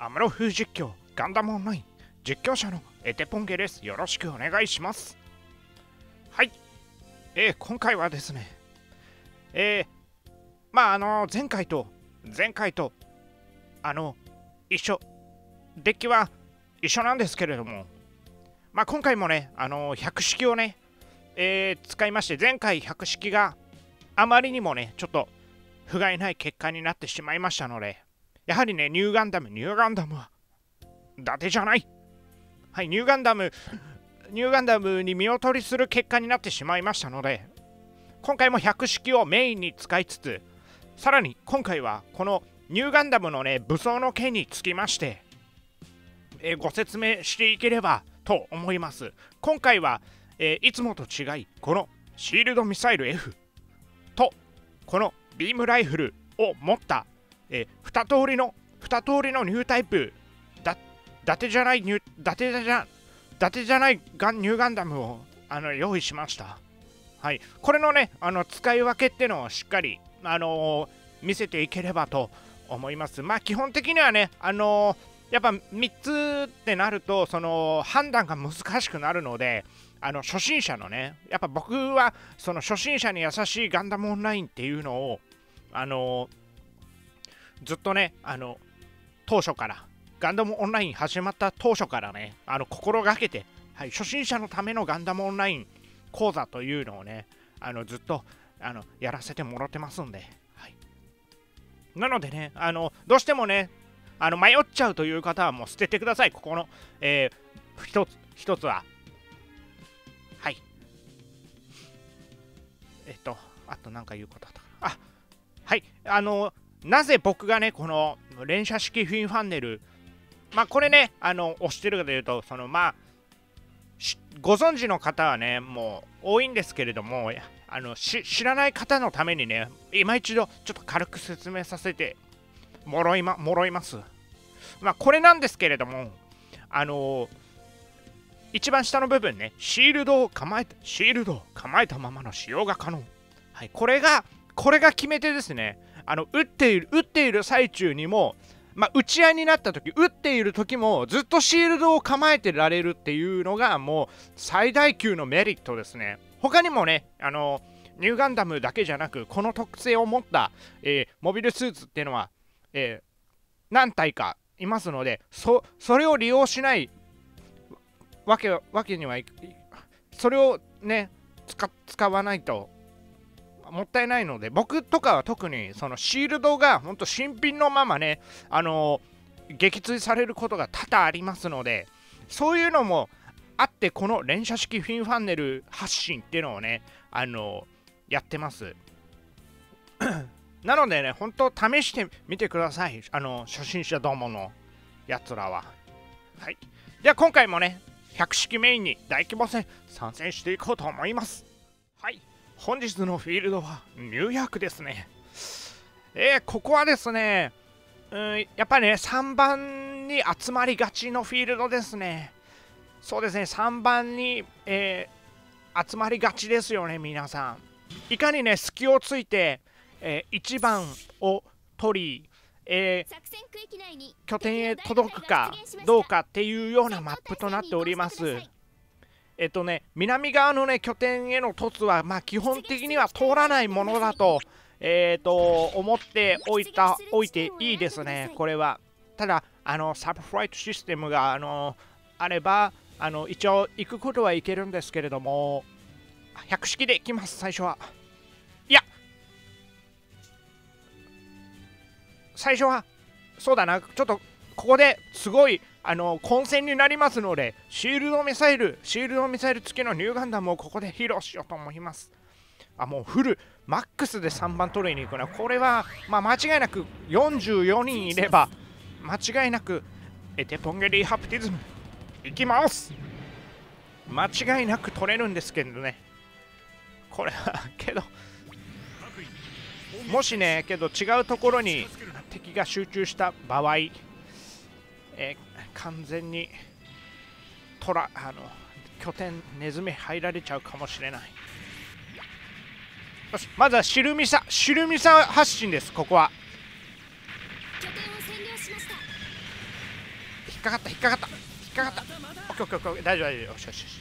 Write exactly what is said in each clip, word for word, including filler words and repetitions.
アムロ風実況ガンダムオンライン実況者のエテポンゲです。よろしくお願いします。はい、えー、今回はですね、えー、まああの前回と前回とあの一緒、デッキは一緒なんですけれども、まあ今回もね、あの百式をね、えー、使いまして、前回百式があまりにもね、ちょっと不甲斐ない結果になってしまいましたので、やはりね、ニューガンダム、ニューガンダムは伊達じゃない。はい、ニューガンダム、ニューガンダムに見劣りする結果になってしまいましたので、今回も百式をメインに使いつつ、さらに今回はこのニューガンダムのね、武装の件につきまして、えー、ご説明していければと思います。今回は、えー、いつもと違い、このシールドミサイル F とこのビームライフルを持ったえー、2通りの2通りのニュータイプだ、伊達じゃないニュ伊達じゃ伊達じゃないガンニューガンダムをあの用意しました。はい、これのね、あの使い分けってのをしっかり、あのー、見せていければと思います。まあ基本的にはね、あのー、やっぱみっつってなるとその判断が難しくなるので、あの初心者のね、やっぱ僕はその初心者に優しいガンダムオンラインっていうのをあのーずっとね、あの当初からガンダムオンライン始まった当初からね、あの心がけて、はい、初心者のためのガンダムオンライン講座というのをね、あのずっとあのやらせてもらってますんで、はい、なのでね、あのどうしてもね、あの迷っちゃうという方はもう捨ててください。ここの、えー、一つ一つは、はい、えっとあと何か言うことだったかな。あ、はい、あのなぜ僕がね、この連射式フィンファンネル、まあこれね、あの押してるかというと、そのまあご存知の方はね、もう多いんですけれども、あのし知らない方のためにね、今一度ちょっと軽く説明させてもらいまもらいます。まあこれなんですけれども、あの一番下の部分ね、シールドを構えたシールドを構えたままの使用が可能。はい、これがこれが決め手ですね。あの打っている打っている最中にも、まあ、打ち合いになった時、打っている時もずっとシールドを構えてられるっていうのがもう最大級のメリットですね。他にもね、あのニューガンダムだけじゃなく、この特性を持った、えー、モビルスーツっていうのは、えー、何体かいますので、そそれを利用しないわけわけにはいく、それをね使使わないともったいないので、僕とかは特にそのシールドが本当新品のままね、あのー、撃墜されることが多々ありますので、そういうのもあって、この連射式フィンファンネル発信っていうのをね、あのー、やってますなのでね、本当試してみてください、あの初心者どものやつらは。はい、では今回もね、百式メインに大規模戦参戦していこうと思います。はい、本日のフィールドはニューヨークですね。えー、ここはですね、うん、やっぱりね、さんばんに集まりがちのフィールドですね。そうですね、さんばんに、えー、集まりがちですよね、皆さん。いかにね、隙をついて、えー、いちばんを取り、えー、拠点へ届くかどうかっていうようなマップとなっております。えっとね、南側のね拠点への突は、まあ、基本的には通らないものだと、えー、と思っておいたおいていいですね、これは。ただ、あのサブフライトシステムがあのあれば、あの一応行くことはいけるんですけれども、百式で行きます、最初は。いや、最初は、そうだな、ちょっとここですごいあの混戦になりますので、シールドミサイル、シールドミサイル付きのニューガンダムをここで披露しようと思います。あ、もうフル、マックスでさんばん取りに行くな。これは、まあ、間違いなくよんじゅうよにんいれば、間違いなくエテポンゲリーハプティズム、いきます。間違いなく取れるんですけどね。これは、けど、もしね、けど違うところに敵が集中した場合、えー、完全にトラあの拠点ネズミ入られちゃうかもしれない。よし、まずはシルミサシルミサ発進です。ここは引っかかった引っかかった引っかかった。オッケーオッケーオッケー、大丈夫大丈夫。よしよしよし。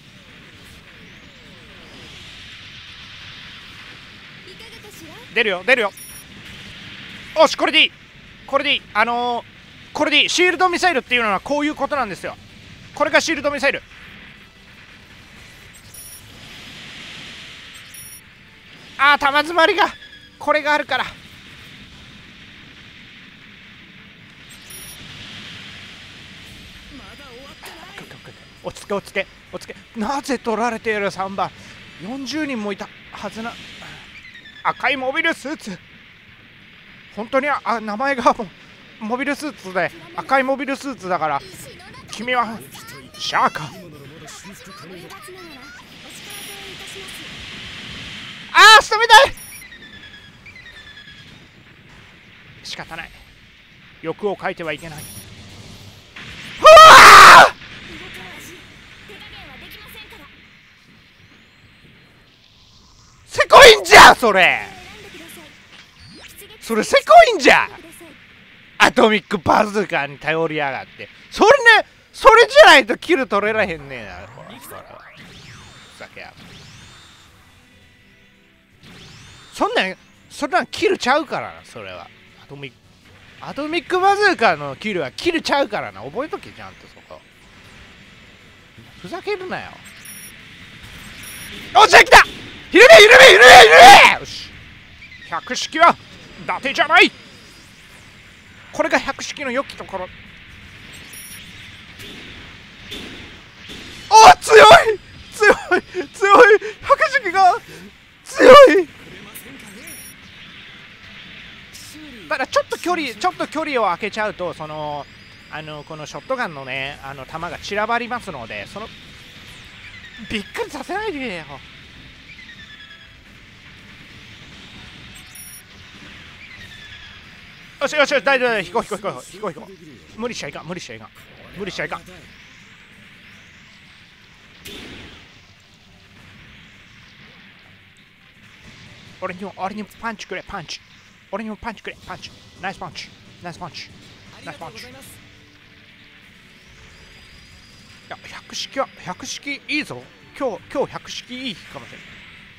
出るよ出るよ。おし、これでいいこれでいい。あのー、これでいい。シールドミサイルっていうのはこういうことなんですよ。これがシールドミサイル。あー、玉詰まりがこれがあるから。落ち着け落ち着け落ち着け。なぜ取られている。さんばんよんじゅうにんもいたはずな。赤いモビルスーツ、本当にあ名前がモビルスーツで赤いモビルスーツだから、君はシャーか。ああ、下見たい。仕方ない、欲を書いてはいけない。うわー、せこいんじゃそれそれせこいんじゃ。アトミックバズーカに頼りやがって。それね、それじゃないとキル取れらへんねえな。ほらほら、ふざけや。そんなんそんなんキルちゃうからな。それはアトミックアトミックバズーカのキルはキルちゃうからな。覚えとけちゃんとそこ。ふざけるなよ。おっしゃ、来た。ひるめひるめひるめひるめ。よし、百式は伊達じゃない。これが百式の良きところ。お、強い強い強い。百式が強い。ただちょっと距離ちょっと距離を空けちゃうと、そのあのこのショットガンのね、あの弾が散らばりますので、そのびっくりさせないでよ。よしよしよし、大丈夫、引こう引こう引こう引こう引こう。無理しちゃいかん無理しちゃいかん無理しちゃいかん。俺にも俺にもパンチくれパンチ。俺にもパンチくれパンチ。ナイスパンチナイスパンチナイスパンチ。いや、百式は百式いいぞ。今日今日百式いい日かもしれない。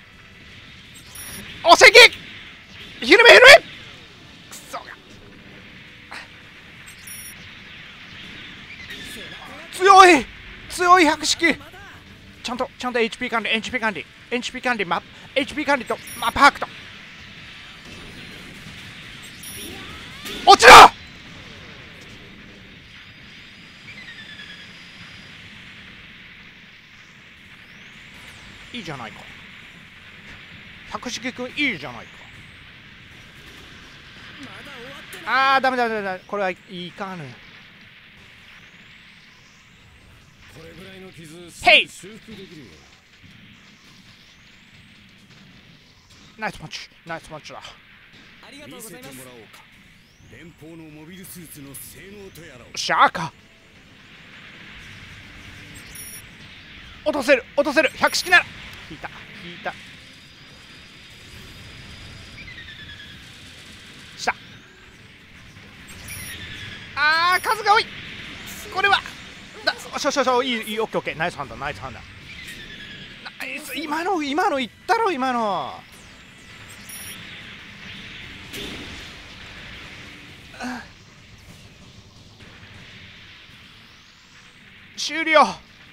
おせきひるめひるめ。くそが強い強い百式。ちゃんとちゃんと エイチピー 管理 エイチピー 管理 エイチピー 管理マップ エイチピー 管理とマップハクト。落ちろ。いいじゃないか。百式くんいいじゃないか。あー、ダメダメダメダメ。これはいかぬ。ヘイ、ナイスパンチナイスパンチだ。 ありがとうございます。連邦のモビルスーツの性能とやらを。 シャーか。落とせる落とせる。百式なら引いた引いた。したあー、数が多い。これはだ、しょしょしょ、いいいい、オッケーオッケー。ナイスハンダーナイスハンダーナイス。今の今のいったろ今の。終了。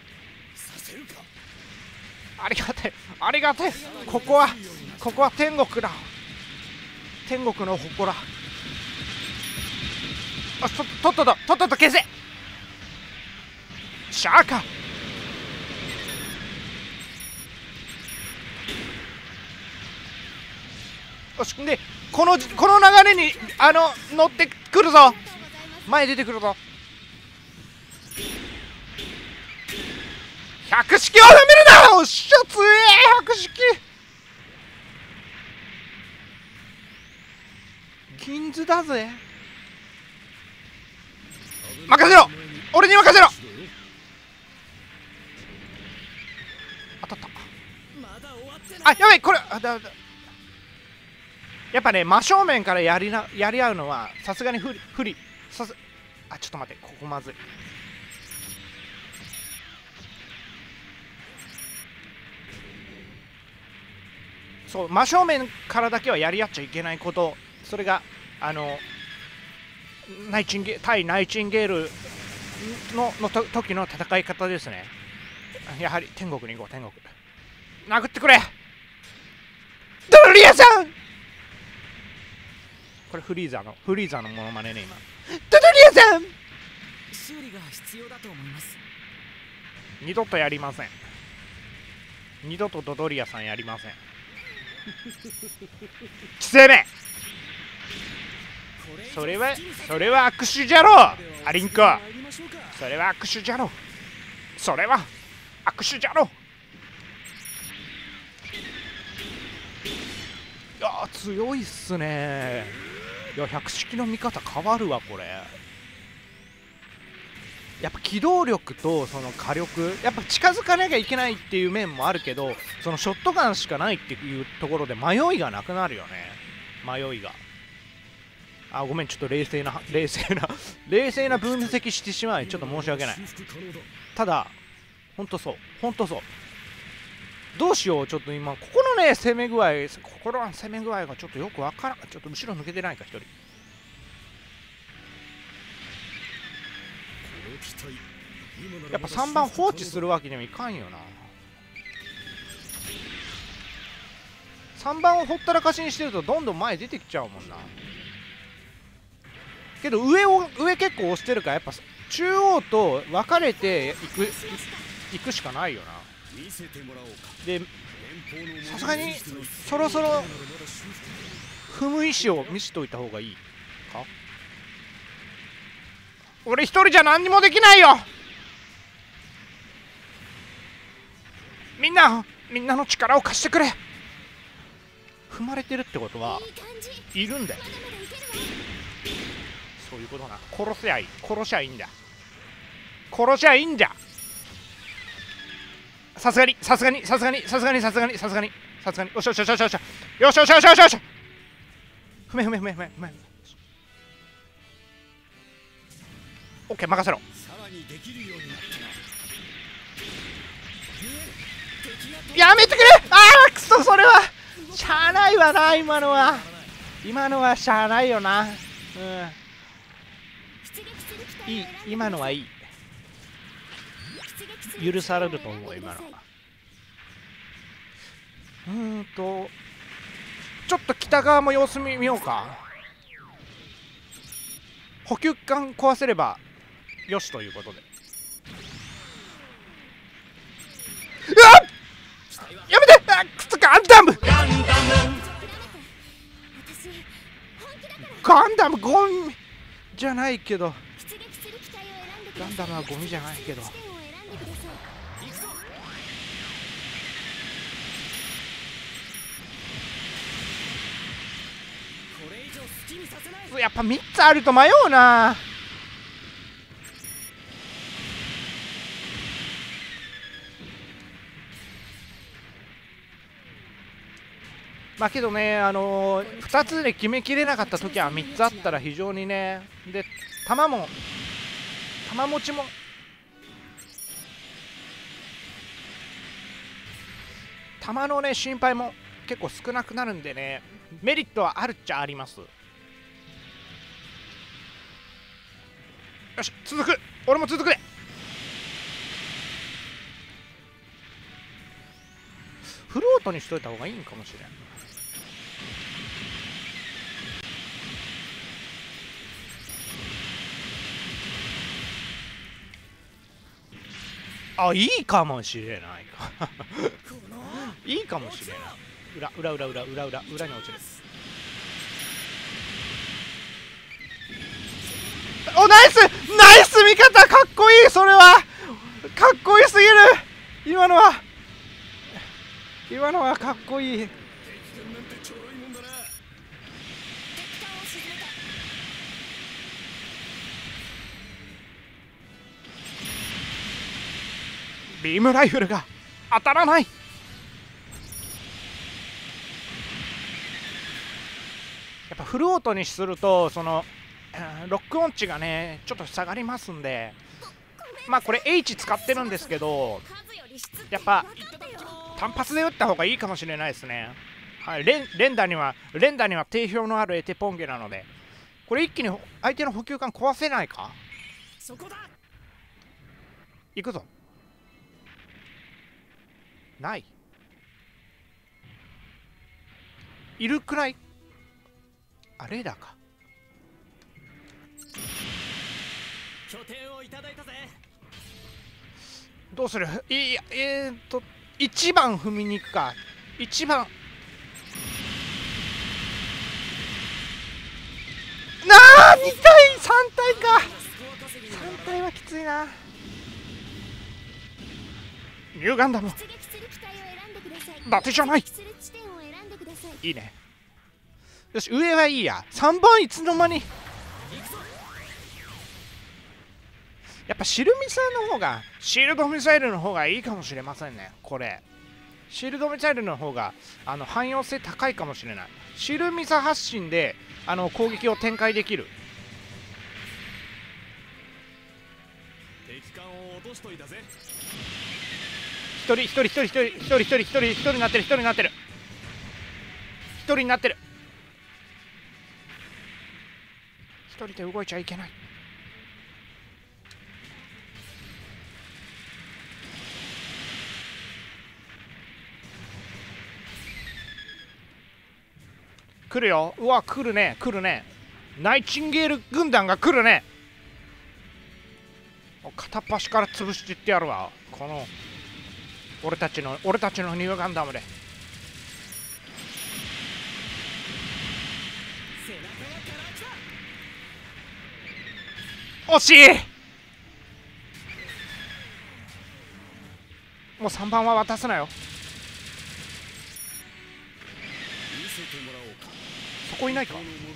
ありがてありがて。ここはここは天国だ。天国の祠。あ、ととっとととっとと消せ。シャーか。よし、でこのこの流れにあの乗ってくるぞ。前出てくるぞ。百式はダメるな。おっしゃ、強え百式。銀図だぜ。任せろ俺に任せろ。当たった。あ、やばいこれ。あだだやっぱね、真正面からやりなやり合うのはさすがに不利不利さす。あ、ちょっと待って、ここまずい。 そう真正面からだけはやり合っちゃいけないこと、それがあのナイチンゲ対ナイチンゲールののと時の戦い方ですね。やはり天国に行こう。天国殴ってくれドロリアさん。これフリーザのフリーザのモノマネね今。ドロリアさん修理が必要だと思います。 二度とやりません。二度とドドリアさんやりません。きせめそれはそれは握手じゃろアリンコ。それは握手じゃろそれは握手じゃろ。いや強いっすね。いや百式の見方変わるわこれ。やっぱ機動力とその火力、やっぱ近づかなきゃいけないっていう面もあるけど、そのショットガンしかないっていうところで迷いがなくなるよね。迷いが。あ、ごめん、ちょっと冷静な冷静な冷静な分析してしまいちょっと申し訳ない。ただほんとそうほんとそう。どうしよう、ちょっと今ここのね攻め具合、ここの攻め具合がちょっとよくわからん。ちょっと後ろ抜けてないか一人。やっぱさんばん放置するわけにはいかんよな。さんばんをほったらかしにしてるとどんどん前出てきちゃうもんな。けど上を上結構押してるからやっぱ中央と分かれていくいくしかないよな。でさすがにそろそろ踏む意思を見せといた方がいいか。俺一人じゃ何にもできないよ。みんなみんなの力を貸してくれ。踏まれてるってことはいるんだよ。そういうことな。殺せゃいい殺しゃいいんだ殺しゃいいんだ。さすがにさすがにさすがにさすがにさすがにさすがにさすがによしよしよしよしよしよしよしよしよしよし。踏め踏め踏め踏め踏め。オッケー任せろ。やめてくれ。ああくそ、それはしゃあないわな。今のは今のはしゃあないよな。うんいい今のはいい。許されると思う今のは。うーんとちょっと北側も様子見ようか。補給管壊せればよしということで。うわっやめて。あくそガンダムガンダムゴミじゃないけど、ガンダムはゴミじゃないけど、やっぱみっつあると迷うな。まあけどね、あのー、ふたつで決めきれなかった時はみっつあったら非常にね。で弾も弾持ちも弾のね心配も結構少なくなるんでね、メリットはあるっちゃあります。よし続く。俺も続くで。フルオートにしといた方がいいんかもしれん。あ、いいかもしれないかいいかもしれない。裏裏裏裏裏裏裏に落ちる。おナイスナイス味方かっこいい。それはかっこいいすぎる。今のは今のはかっこいい。ビームライフルが当たらない。やっぱフルオートにするとそのロックオン値がねちょっと下がりますんで、まあこれ H 使ってるんですけど、やっぱ単発で打った方がいいかもしれないですね。 はい、連連打には連打には定評のあるエテポンゲなので、これ一気に相手の補給管壊せないか。 そこだ。 行くぞ。ない。いるくらい。あ、レーダーか。 拠点をいただいたぜ。 どうする。いや、えー、っといちばん踏みに行くか。いちばんなあ、に体さん体か。さん体はきついな。ニューガンダム伊達じゃない。いいね。よし、上はいいや。さんばんいつの間に。やっぱシルミサイルの方がシールドミサイルの方がいいかもしれませんね。これシールドミサイルの方があの汎用性高いかもしれない。シルミサ発進であの攻撃を展開できる。 敵艦を落としといたぜ。 一人一人一人一人一人一人一人一人になってる。一人になってる一人になってる一人で動いちゃいけない。来るよ。うわ、来るね来るね。ナイチンゲール軍団が来るね。片っ端から潰していってやるわ。この俺たちの俺たちのニューガンダムで。惜しい。もうさんばんは渡すなよ。そこいないか。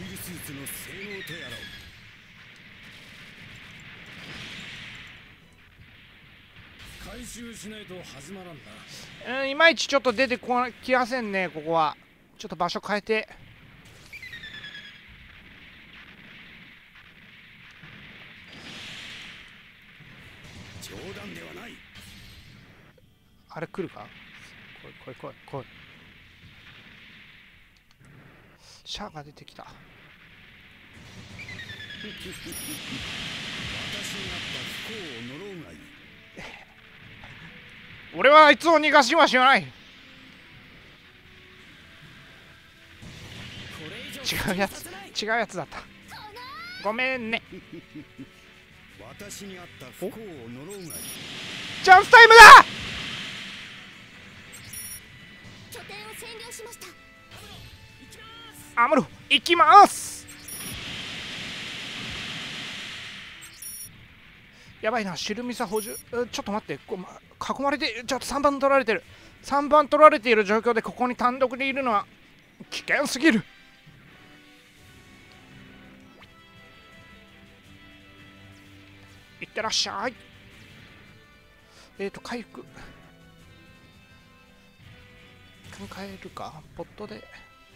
回収しないと始まらんな。うん、いまいちちょっと出てこなきやせんね。ここはちょっと場所変えて。 冗談ではない。 あれ来るか。来い来い来い来い。シャアが出てきた。 私にあった不幸を呪うがいい。 俺はあいつを逃がしはしない。違うやつ違うやつだった。ごめんね。 私にあった不幸を呪うがいい。 チャンスタイムだ。 拠点を占領しました。 アムロ行きます。やばいな。シルミサ補充。ちょっと待って。こう、ま、囲まれてちょっとさんばん取られてる。さんばん取られている状況でここに単独でいるのは危険すぎる。いってらっしゃい。えっ、ー、と回復変えるか。ポットで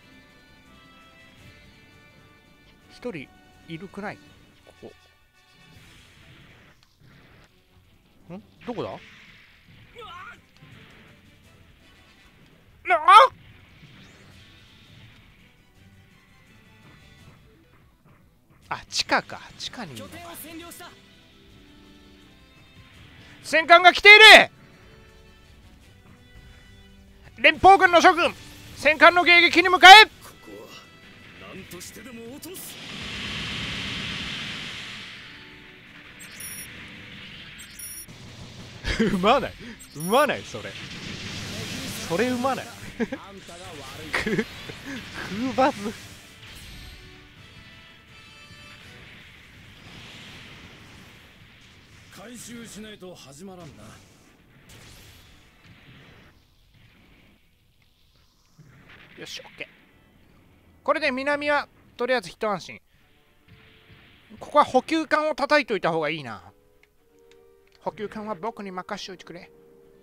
ひとりいるくない。ここんどこだ。ああ、地下か。地下にいるのか。戦艦が来ている。連邦軍の諸軍、戦艦の迎撃に向かえ。 ここは何としてでも落とす。 うまない。うまない。それそれうまない。く空バズ。 回収しないと始まらんな。 よし、オッケー。これで南はとりあえず一安心。ここは補給艦を叩いといた方がいいな。補給艦は僕に任しておいてくれ。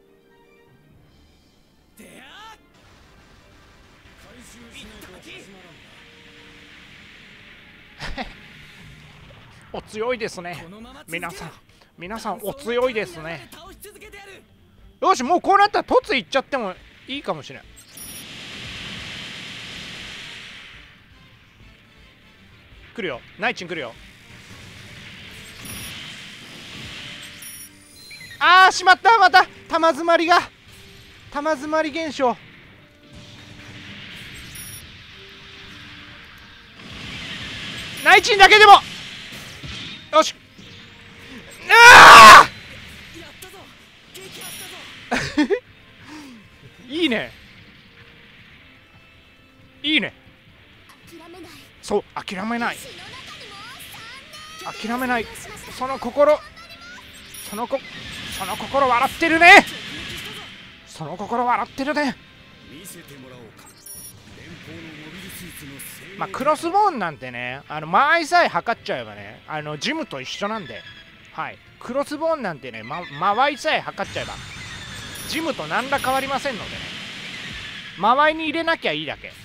お強いですね。皆さん皆さんお強いですね。よし、もうこうなったら突いっちゃってもいいかもしれない。 来るよ、ナイチン来るよ。あーしまった、また玉詰まりが玉詰まり現象。ナイチンだけでもよし。あーいいねいいね。そう諦めない、諦めない、その心、そのこその心笑ってるね、その心笑ってるね。まあクロスボーンなんてね、あの間合いさえ測っちゃえばね、あのジムと一緒なんで、はい、クロスボーンなんてね、ま、間合いさえ測っちゃえばジムと何ら変わりませんのでね、間合いに入れなきゃいいだけ。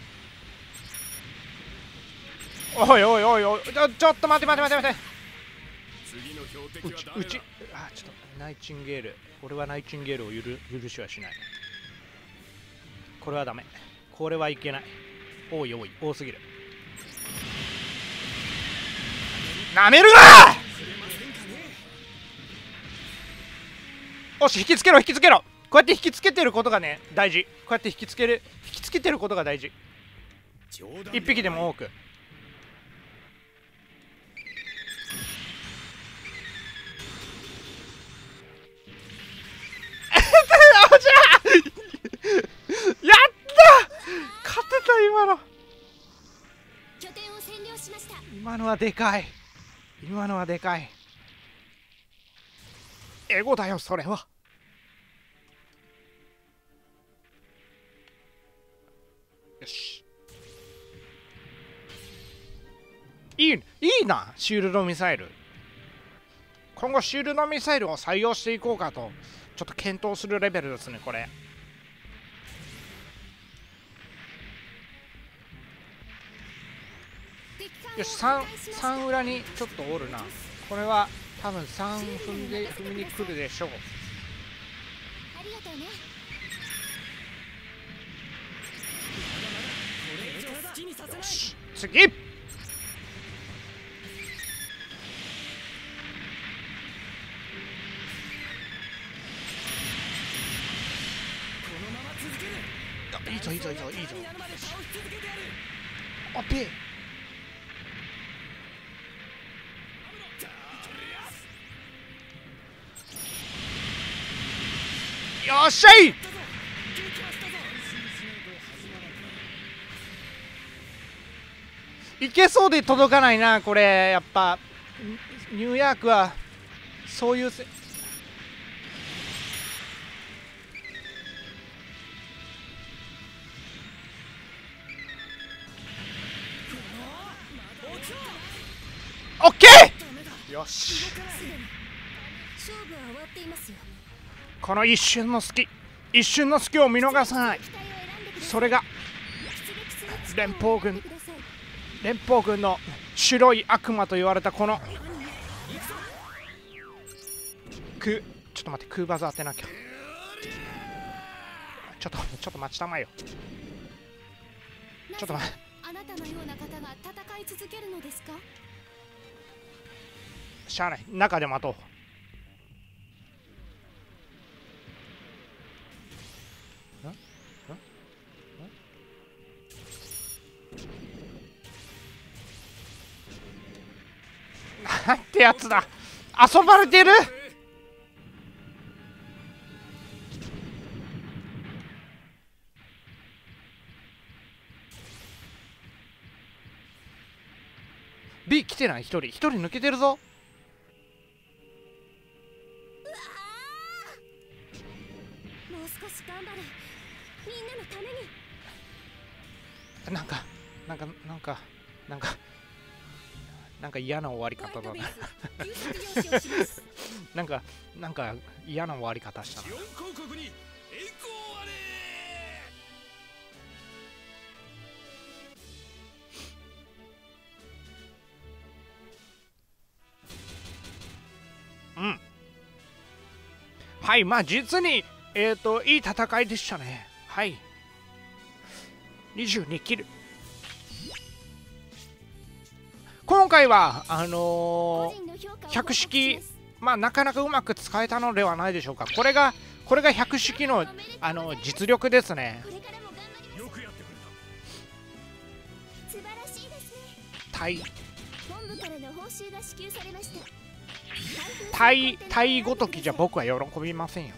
おいおいおいおい、ちょちょっと待って待って待って待って、うちうちあちょっとナイチンゲール、俺はナイチンゲールを許許しはしない。これはダメ、これはいけない。多い多い多すぎる。なめるな。よし引きつけろ引きつけろ。こうやって引きつけてることがね大事。こうやって引きつける引きつけてることが大事。一匹でも多く。やった勝てた今の。 拠点を占領しました。 今のはでかい、今のはでかい。エゴだよそれは。よし、いいいいなシールドミサイル。今後シールドミサイルを採用していこうかとちょっと検討するレベルですねこれ。よし 3, 3裏にちょっとおるな。これは多分さん踏んで踏みに来るでしょう。 ありがとうね。 よし次。いいぞいいぞいいぞいいぞ。あっべよっしゃい。いけそうで届かないなこれ。やっぱニューヨークはそういうせオッケー。よし勝負は終わっていますよ。 この一瞬の隙一瞬の隙を見逃さない。それが連邦軍連邦軍の白い悪魔と言われたこのクちょっと待って、クーバズ当てなきゃ。ちょっとちょっと待ちたまえよ。ちょっと待って。 あなたのような方が戦い続けるのですか。 しゃあない、中で待とう。なんてやつだ、遊ばれてる。B 来てない。一人一人抜けてるぞ。 もう少し頑張れ。みんなのために。 なんかなんかなんかなんかなんか嫌な終わり方だな。なんかなんか嫌な終わり方したな。うん。はい、まあ実にえっといい戦いでしたね。はい。にじゅうにキル。 今回はあのー、百式、まあなかなかうまく使えたのではないでしょうか。これがこれが百式のあの実力ですね。 よくやってくれた。 素晴らしいですね。 対本部からの報酬が支給されました。 対対ごときじゃ僕は喜びませんよ。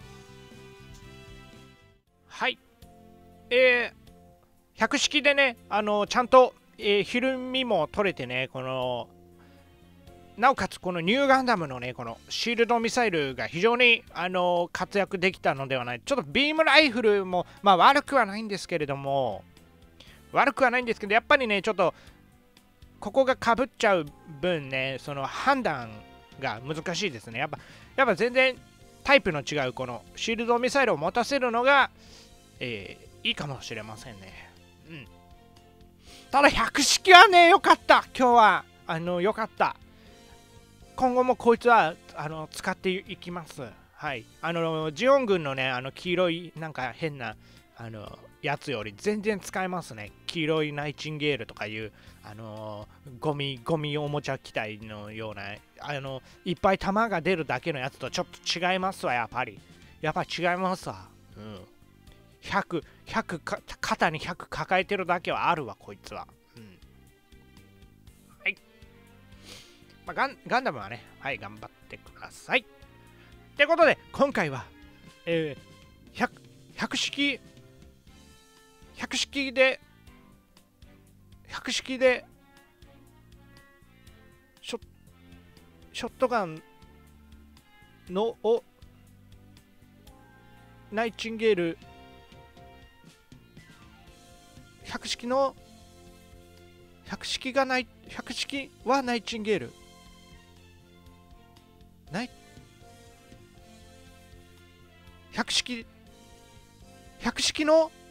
はい。えー、百式でね、あのちゃんと、えー、ひるみも取れてね、このなおかつこのニューガンダムのね、このシールドミサイルが非常にあの活躍できたのではない。ちょっとビームライフルも、まあ、悪くはないんですけれども、悪くはないんですけど、やっぱりね、ちょっとここがかぶっちゃう分ね、その判断が難しいですね。やっぱ、やっぱ全然タイプの違うこのシールドミサイルを持たせるのが、えー、いいかもしれませんね。うん。ただ、百式はね、よかった。今日は、あの、よかった。今後もこいつはあの使っていきます。はい。あの、ジオン軍のね、あの黄色い、なんか変な、あの、やつより全然使えますね。黄色いナイチンゲールとかいう、あの、ゴミ、ゴミおもちゃ機体のような、あの、いっぱい弾が出るだけのやつとちょっと違いますわ、やっぱり。やっぱり違いますわ。うん。ひゃく、ひゃくか、肩にひゃく抱えてるだけはあるわ、こいつは。うん。はい。まあ、ガンガンダムはね、はい、頑張ってください。ってことで、今回は、えー、ひゃく、百式、百式で、百式で、ショ、ショットガンの、を、ナイチンゲール、百式の、百式がない、百式はナイチンゲール。ない百式百式の